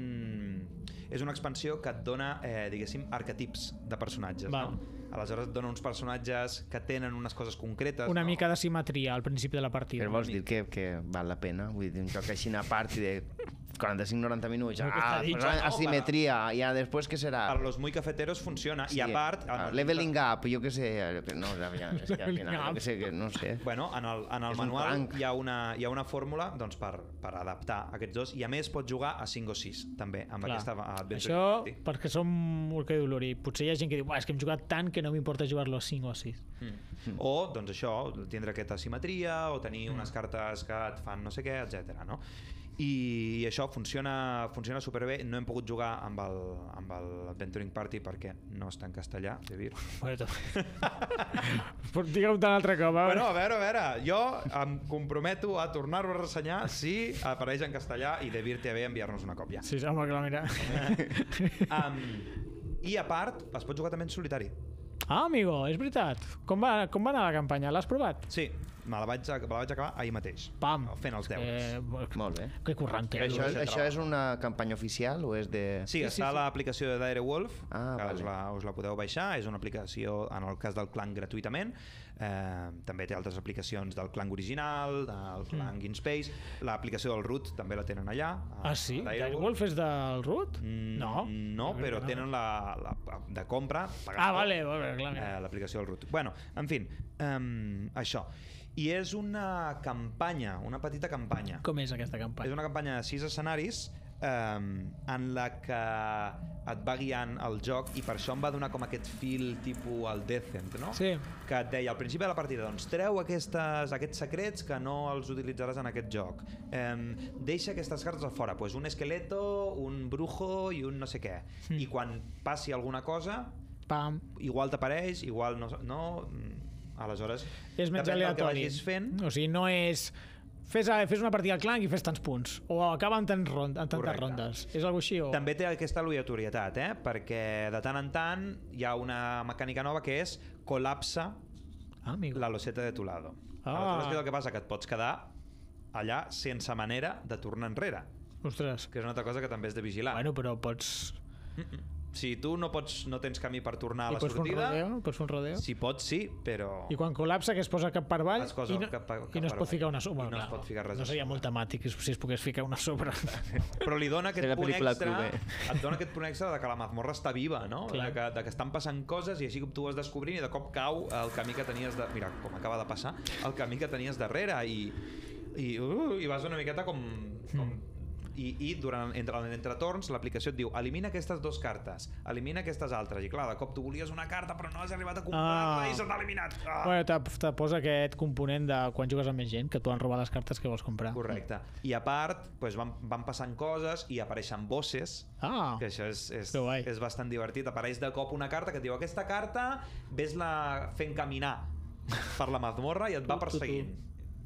és una expansió que et dona, eh, diguéssim, arquetips de personatges. No? Aleshores et dona uns personatges que tenen unes coses concretes. Una no? mica de simetria al principi de la partida. Però vols dir que, que val la pena? Vull dir, un joc així a part de quaranta-cinc noranta minuts, ah, dit, pues, no, asimetria, i ja després què serà? Per los muy cafeteros funciona, sí, i a part... Ah, leveling up, jo què sé, no, ja, és que al final, jo què sé, que no sé. Bueno, en el, en el manual hi ha una, hi ha una fórmula doncs, per, per adaptar aquests dos, i a més pots jugar a cinc o sis, també, amb Clar. aquesta Adventure. Això, perquè som el que diu l'Uri, potser hi ha gent que diu, és que hem jugat tant que no m'importa jugar-lo a cinc o a sis. Mm. Mm. O, doncs això, tindre aquesta asimetria, o tenir mm. unes cartes que et fan no sé què, etcètera. No? I això funciona, funciona superbé. No hem pogut jugar amb el, amb l'Adventuring Party perquè no està en castellà, de dir. Bueno, digue-ho un altre cop. A bueno, a veure, a veure, jo em comprometo a tornar-ho a ressenyar si apareix en castellà i de Vir T V enviar-nos una còpia. Sí, home, clar, mira. um, I a part, es pot jugar també en solitari. Ah, amigo, és veritat. Com va, com va anar la campanya? L'has provat? Sí, me la vaig, me la vaig acabar ahir mateix. Pam. Fent els deures. Eh, Molt bé. Que currant que això, és, això és una campanya oficial o és de... Sí, sí, està sí, a sí. l'aplicació de Direwolf, ah, que vale. us, la, us la podeu baixar. És una aplicació, en el cas del Clank, gratuïtament. Eh, també té altres aplicacions del Clank original, del Clank mm. in Space. L'aplicació del Root també la tenen allà. A, ah, sí? a Direwolf és del Root? Mm, no. No, però no. Tenen la, la, de compra. Ah, vale, vale, clar. Eh, l'aplicació del Root. Bueno, en fi, um, això. I és una campanya, una petita campanya. Com és aquesta campanya? És una campanya de sis escenaris um, en la que et va guiant el joc, i per això em va donar com aquest fil tipus al Descent, no? Sí. Que et deia al principi de la partida, doncs treu aquestes, aquests secrets que no els utilitzaràs en aquest joc. Um, deixa aquestes cartes a fora, pues un esqueleto, un brujo i un no sé què. Mm. I quan passi alguna cosa, Pam. igual t'apareix, igual no... no aleshores, és menys aleatori. Fent... O sigui, no és... Fes, fes una partida al Clank i fes tants punts. O acaba en, tants rond, en tantes Correcte. rondes. És alguna així? O... També té aquesta aleatorietat, eh? Perquè de tant en tant hi ha una mecànica nova que és col·lapsa ah, la loseta de tu lado. Ah. Aleshores, què és el que passa? Que et pots quedar allà sense manera de tornar enrere. Ostres. Que és una altra cosa que també has de vigilar. Bueno, però pots... Mm-mm. Si tu no pots, no tens camí per tornar a la pots sortida... Fer un rodeo? Pots fer un rodeo? Si pots, sí, però... I quan col·lapsa, que es posa cap per avall i no, cap, cap i no es pot ficar una sobre. No es pot ficar res. No seria molt temàtic si es pogués ficar una sobre. Però li dona aquest punt extra, et dona aquest punt extra de que la mazmorra està viva, no? De que, de que estan passant coses i així tu vas descobrint i de cop cau el camí que tenies de... Mira, com acaba de passar, el camí que tenies darrere i, i, uh, i vas una miqueta com... com mm. I, i durant entre, entre torns l'aplicació et diu elimina aquestes dues cartes, elimina aquestes altres, i clar, de cop tu volies una carta però no has arribat a comprar-la ah. i se t'ha eliminat. Ah. Bueno, te, te posa aquest component de quan jugues amb més gent que et poden robar les cartes que vols comprar. Correcte. I a part pues, van, van passant coses i apareixen bosses, ah. que això és, és, és bastant divertit. Apareix de cop una carta que et diu aquesta carta ves-la fent caminar per la mazmorra i et va perseguint.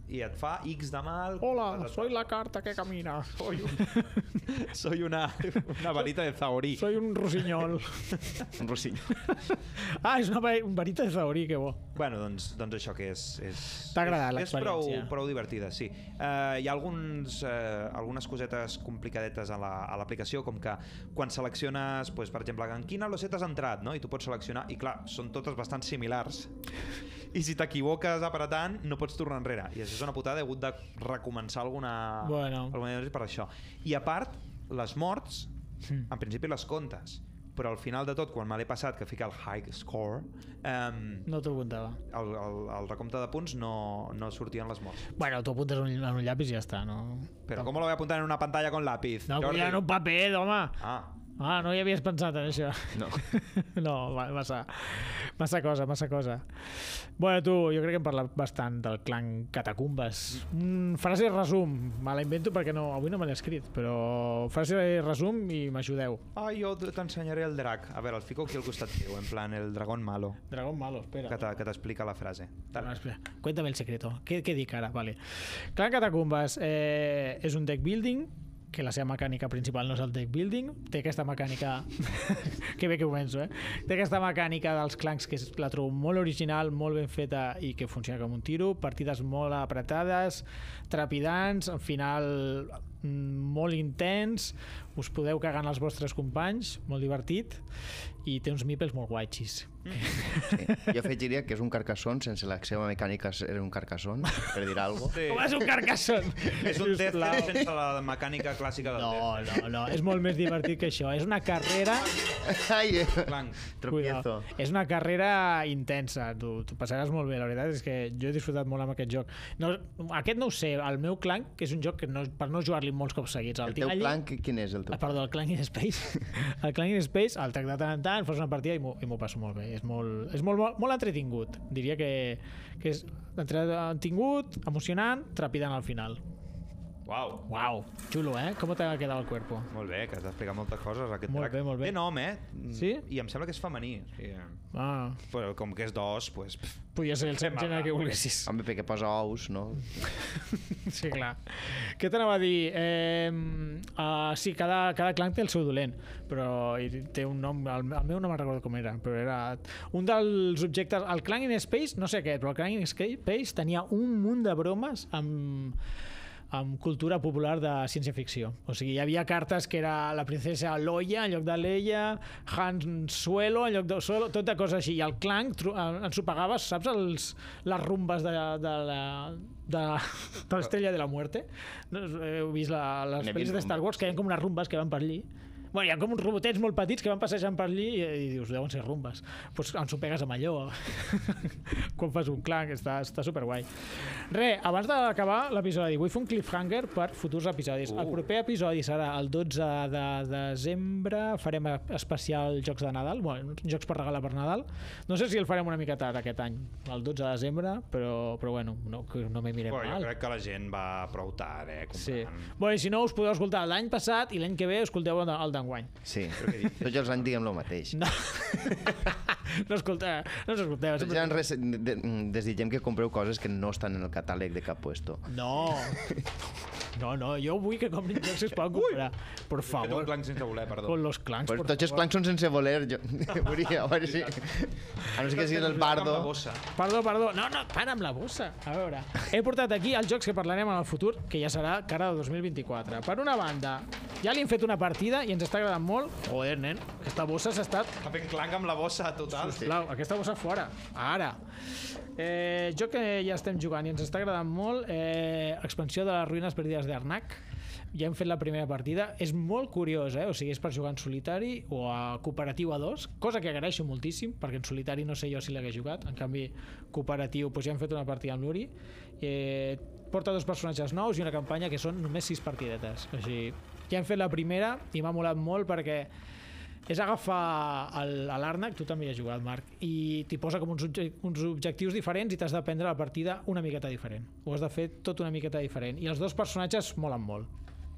i et fa X de mal. Hola, soy la carta que camina. Soy, un... soy una, una varita de zahorí. Soy un rossinyol. Un rossinyol. Ah, és una varita de zahorí, que bo. Bueno, doncs, doncs això que és... és T'ha agradat és, l'experiència? És prou, prou divertida, sí. Uh, hi ha alguns, uh, algunes cosetes complicadetes a l'aplicació, la, com que quan selecciones, pues, per exemple, en quina loseta has entrat, no? I tu pots seleccionar, i clar, són totes bastant similars. I si t'equivoques apretant, no pots tornar enrere. I això és una putada, he hagut de recomençar alguna... Bueno. alguna per això. I a part, les morts, mm. en principi les comptes, però al final de tot, quan me l'he passat, que fica el high score, um, no t'ho apuntava. El, el, el recompte de punts no, no sortien les morts. Bueno, t'ho apuntes en un llapis i ja està, no? Però com lo voy a apuntar en una pantalla con lápiz? No, Jordi? Ja en un paper, home. Ah. Ah, no hi havies pensat en això. No. No, massa, massa cosa, massa cosa. Bueno, tu, jo crec que hem parlat bastant del clan Catacumbes. Mm, frase resum, me la invento perquè no, avui no me l'he escrit, però frase resum i m'ajudeu. Ah, jo t'ensenyaré el drac. A veure, el fico aquí al costat teu, en plan el dragón malo. Dragón malo, espera. Que t'explica la frase. No, espera, cuéntame el secreto. Què, què dic ara? Vale. Clan Catacumbes eh, és un deck building que la seva mecànica principal no és el deck building, té aquesta mecànica que bé que començo, eh? Té aquesta mecànica dels clans que la trobo molt original, molt ben feta i que funciona com un tiro, partides molt apretades, trepidants, al final molt intens, us podeu cagar en els vostres companys, molt divertit, i té uns meeples molt guaixis. Sí. Jo afegiria que és un carcassón sense la seva mecànica era un carcassón, per dir alguna cosa. Sí. Com és un carcassón? És un Death sense la mecànica clàssica del no, Death. No, no, és molt més divertit que això. És una carrera... Ai, tropiezo. És una carrera intensa. Tu, tu passaràs molt bé, la veritat és que jo he disfrutat molt amb aquest joc. No, aquest no ho sé, el meu clan, que és un joc que no, per no jugar-li molts cops seguits. El, el teu allí... clan, quin és el teu? Ah, perdó, el Clan in Space. El Clan in Space, el trec de tant en tant, fas una partida i m'ho passo molt bé. És molt, és molt, molt, molt entretingut. Diria que, que és entretingut, emocionant, trepidant al final. Uau. Uau, xulo, eh? Com t'ha quedat el cuerpo? Molt bé, que has d'explicar moltes coses. Aquest molt drac bé, molt bé. Té nom, eh? Sí? I em sembla que és femení. Sí. Ah. Però com que és d'os, pues... Podia ser el gènere que volguessis. Home, perquè posa ous, no? Sí, clar. Què t'anava a dir? Eh, uh, sí, cada, cada clan té el seu dolent, però té un nom, el, el meu no me'n recordo com era, però era un dels objectes, el Clan in Space, no sé què, però el Clan in Space tenia un munt de bromes amb amb cultura popular de ciència-ficció. O sigui, hi havia cartes que era la princesa Loia en lloc de Leia, Han Suelo en lloc de Suelo, tota cosa així. I el clan ens ho pagaves, saps, els, les rumbes de, de la de, de l'Estrella de la Muerte. No, heu vist la, les pel·lis de Star Wars que hi ha com unes rumbes que van per allí? Bueno, hi ha com uns robotets molt petits que van passejant per allí i, i dius, deuen ser rumbes. Doncs pues ens ho pegues amb allò quan fas un clan, que està, està superguai. Re, abans d'acabar l'episodi, vull fer un cliffhanger per futurs episodis. Uh. El proper episodi serà el dotze de desembre, farem especial jocs de Nadal, bueno, jocs per regalar per Nadal. No sé si el farem una mica tard aquest any, el dotze de desembre, però, però bueno, no, no m'hi mirem bueno, mal. Jo crec que la gent va prou tard, eh? Comprant. Sí. Bueno, i si no, us podeu escoltar l'any passat i l'any que ve escolteu el d'enguany. Sí, tots els anys diguem el mateix. No, no escolteu, no us escolteu. Ja res, de, desitgem que compreu coses que no estan en el catàleg de cap puesto. No, no, no, jo vull que comprin jocs si es poden comprar. Per favor. Fet un clan sense voler, perdó. Con los clans, pues por tots els clans són sense voler, jo volia, a veure si... A no ser que siguis el bardo. Perdó, perdó, no, no, para amb la bossa. A veure, he portat aquí els jocs que parlarem en el futur, que ja serà cara de dos mil vint-i-quatre. Per una banda, ja li hem fet una partida i ens està agradant molt. Joder, nen, aquesta bossa s'ha estat... Està fent clanc amb la bossa total. Sisplau, aquesta bossa fora. Ara. Eh, joc que ja estem jugant i ens està agradant molt, eh, expansió de les ruïnes perdides d'Arnak. Ja hem fet la primera partida. És molt curiós, eh? O sigui, és per jugar en solitari o a cooperatiu a dos, cosa que agraeixo moltíssim, perquè en solitari no sé jo si l'hagués jugat. En canvi, cooperatiu, doncs ja hem fet una partida amb l'Uri. Eh, porta dos personatges nous i una campanya que són només sis partidetes. O sigui, ja hem fet la primera i m'ha molat molt perquè és agafar l'Arnak, tu també hi has jugat, Marc, i t'hi posa com uns, obje uns objectius diferents i t'has de prendre la partida una miqueta diferent. Ho has de fer tot una miqueta diferent. I els dos personatges molen molt.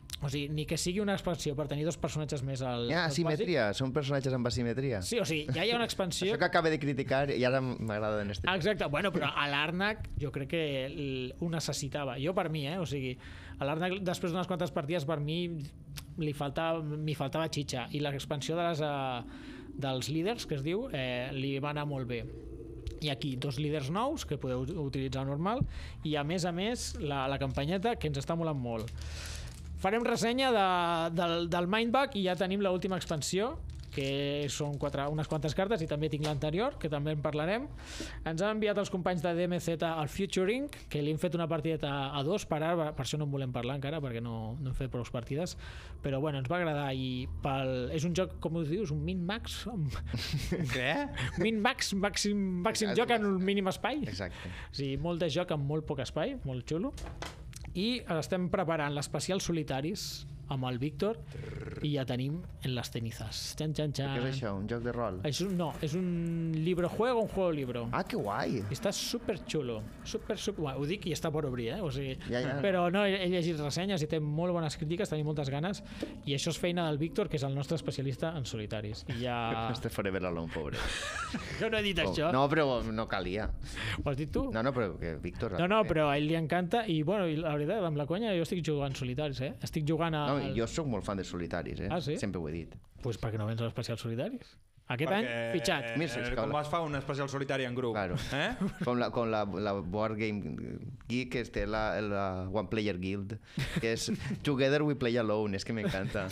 O sigui, ni que sigui una expansió per tenir dos personatges més al... Hi ha asimetria, són personatges amb asimetria. Sí, o sigui, ja hi ha una expansió... Això que acaba de criticar i ara m'agrada en este. Exacte, bueno, però a l'Arnak jo crec que ho necessitava. Jo per mi, eh? O sigui, a l'Arnak després d'unes quantes partides per mi li faltava, m'hi faltava xitxa i l'expansió de les, uh, dels líders, que es diu, eh, li va anar molt bé. I aquí dos líders nous que podeu utilitzar normal i a més a més la, la campanyeta que ens està molant molt. Farem ressenya de, del, del Mindbug i ja tenim l'última expansió, que són quatre, unes quantes cartes, i també tinc l'anterior, que també en parlarem. Ens han enviat els companys de D M Z al Futuring, que li hem fet una partideta a dos, per ara, per això no en volem parlar encara, perquè no, no hem fet prou partides, però bueno, ens va agradar, i pel, és un joc, com ho dius, un min-max? Què? Min-max, màxim, màxim joc en un mínim espai. Exacte. O sigui, molt de joc amb molt poc espai, molt xulo. I estem preparant l'especial solitaris amb el Víctor i ja tenim en les tenizas. Xan, xan, xan. Què és això? Un joc de rol? És un, no, és un libro-juego, un juego-libro. Ah, que guai! Està super xulo. Super, super... Bueno, ho dic i està per obrir, eh? O sigui, ja, ja. Però no, he, he llegit ressenyes i té molt bones crítiques, tenim moltes ganes, i això és feina del Víctor, que és el nostre especialista en solitaris. I ja... Este forever alone, pobre. Jo no he dit oh, això. No, però no calia. Ho has dit tu? No, no, però que Víctor... No, no, però a ell li encanta, i bueno, i la veritat, amb la conya, jo estic jugant solitaris, eh? Estic jugant a... No, jo sóc molt fan de solitaris, eh? Ah, sí? Sempre ho he dit. Doncs pues per què no vens a l'especial solitaris? Aquest Perquè, any, fitxat. Eh, eh, com vas fa un especial solitari en grup? Claro. Eh? Com la, com la, la Board Game Geek, que té la, la One Player Guild, que és Together We Play Alone. És que m'encanta.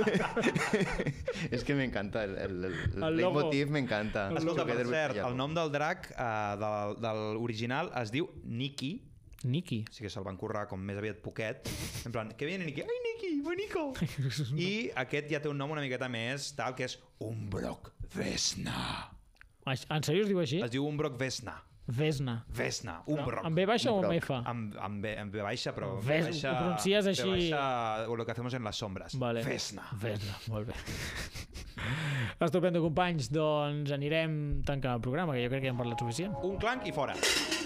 És que m'encanta. El, el, el, el leitmotiv m'encanta. Escolta, per cert, el nom del drac uh, del, de l'original es diu Nikki. Nikki. O sigui que se'l van currar com més aviat poquet. En plan, que viene Nikki? Ai, Nikki, bonico! I aquest ja té un nom una miqueta més tal, que és Umbrock Vesna. En sèrio es diu així? Es diu Umbrock Vesna. Vesna. Vesna, Umbrock. Amb B baixa o amb F? Amb, amb, B, amb B baixa, però... Ves, baixa, ho pronuncies així... B baixa, o lo que hacemos en las sombras. Vale. Vesna. Vesna, molt bé. Estupendo, companys. Doncs anirem tancant el programa, que jo crec que ja hem parlat suficient. Un clanc i fora.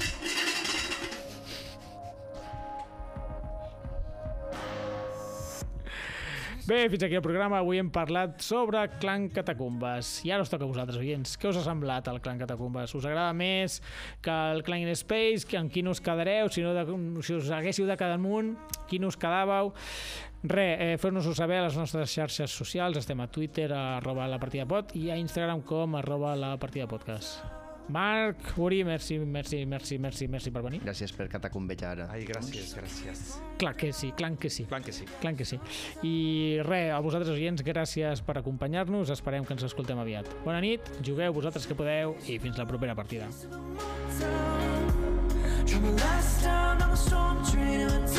Bé, fins aquí el programa. Avui hem parlat sobre Clan Catacumbes. I ara us toca a vosaltres, oients. Què us ha semblat el Clan Catacumbes? Us agrada més que el Clan in Space? Que en quin us quedareu? Si, no de, si us haguéssiu de quedar amunt, quin us quedàveu? Re, eh, feu-nos-ho saber a les nostres xarxes socials. Estem a Twitter, a arroba la partida pod, i a Instagram com arroba la partida podcast. Marc, Uri, merci, merci, merci, merci, merci per venir. Gràcies per catacumbejar ara. Ai, gràcies, gràcies. Clar que sí, clar que sí. Clar que sí. Clar que sí. I res, a vosaltres, oients, gràcies per acompanyar-nos. Esperem que ens escoltem aviat. Bona nit, jugueu vosaltres que podeu i fins la propera partida.